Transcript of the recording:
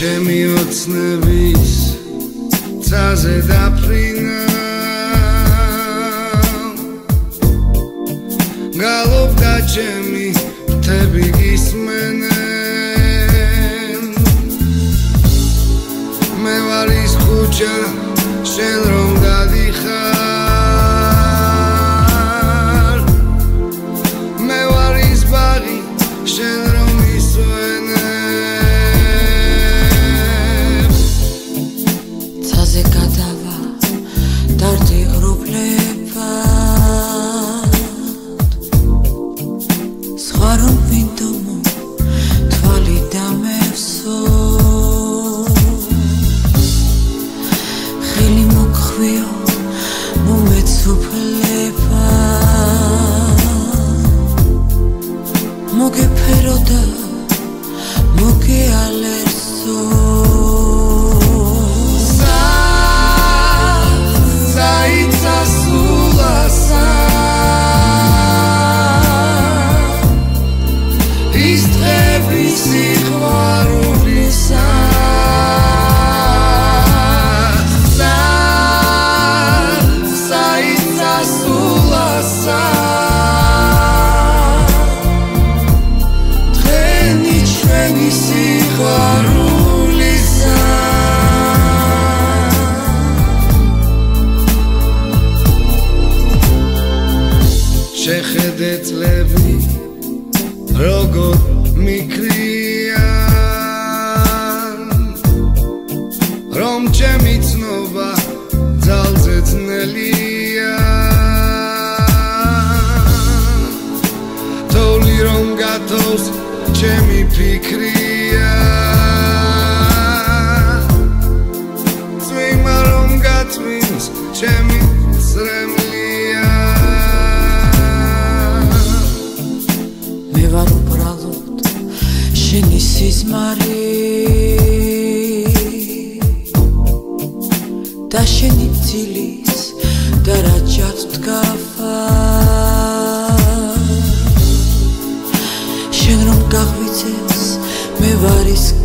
ჩემი ოცნების ცაზე დაფრინა გალობდა ჩემი მთები გისმენენ მე ვარ ის ქუჩა შენ რომ გადიხარ მე ვარ ის ბაღი შენ რომ ისვენებ ცაზე გადავა დარდი ღრუბლებად სხვა რომ ვინდომო თვალი დამევსო ხელი მოგხვიო მომეცუფლება მოგეფერო და მოგეალერსო შეხედე წლები როგორ მიქრიან რომ ჩემი ცნობა ძალზე ძნელია თოვლი რომ გათოვს ჩემი ფიქრია წვიმა რომ გაწვიმს ჩემი სრემლია ვარ უბრალოდ შენი სიზმარი და შენი ძილის და რაჯად დგაფა შენ რომ გაღვიძებს მე ვარ ის